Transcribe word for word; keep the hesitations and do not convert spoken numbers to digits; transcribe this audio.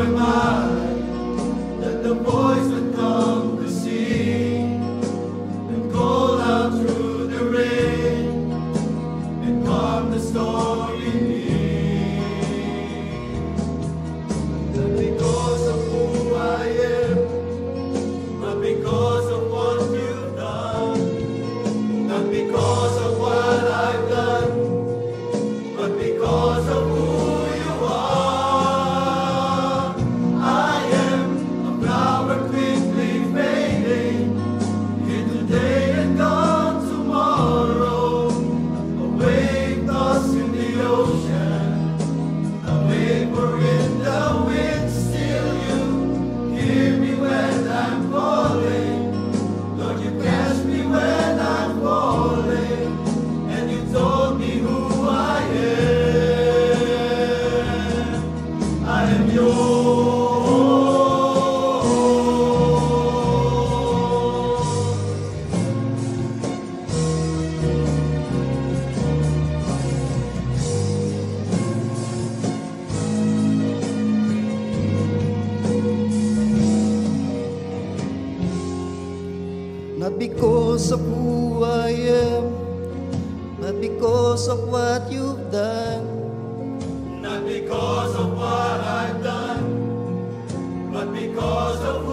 am I that the voice would come to sing and call out through the rain and calm the storm in me? Not because of who I am, but because of what you've done. Not because of what I've done, but because of who you are. I am a flower quickly fading, here today and gone tomorrow. A wave tossed in the ocean, a vapor in the wind. Still you hear me when I'm calling. Lord, you catch me when I'm falling, and you told me who I am. I am Not because of who I am, but because of what you've done. not because of what I've done, but because of